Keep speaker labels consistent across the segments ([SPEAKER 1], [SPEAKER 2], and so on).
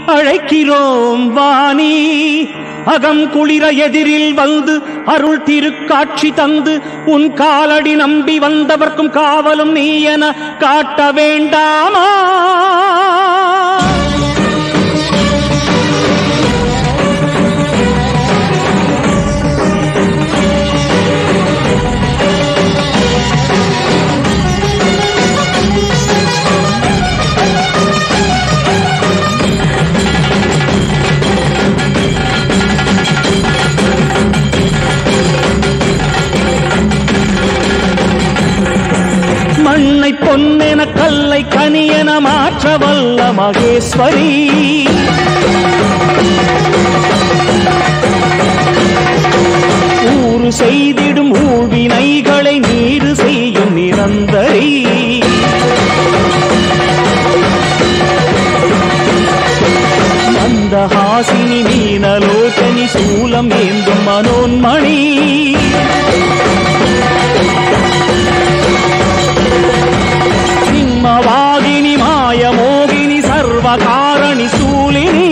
[SPEAKER 1] அழைக்கிறோம் வாணி. அகம் குளிர எதிரில் வந்து அருள் திருக்காட்சி தந்து உன் காலடி நம்பி வந்தவர்க்கும் காவலும் நீ என காட்ட வேண்டாமா? மண்ணை பொன்னென கல்லை கனியென மாற்ற வல்ல மகேஸ்வரி. ஊறு செய்திடும் ஊழ்வினைகளை நீரு செய்யும் நிரந்தரி. மந்தஹாசினி மீனலோச்சனி சூலம் ஏந்தும் மனோன்மணி. சிம்மவாகினி மாயமோகினி சர்வகாரணி சூலினி.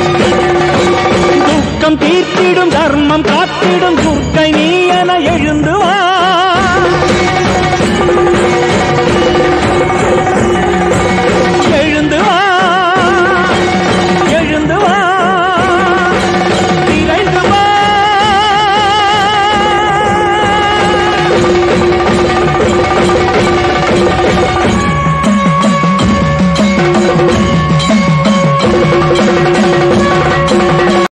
[SPEAKER 1] துக்கம் தீர்த்திடும் தர்மம் காத்திடும் துர்க்கை நீ என எழுந்து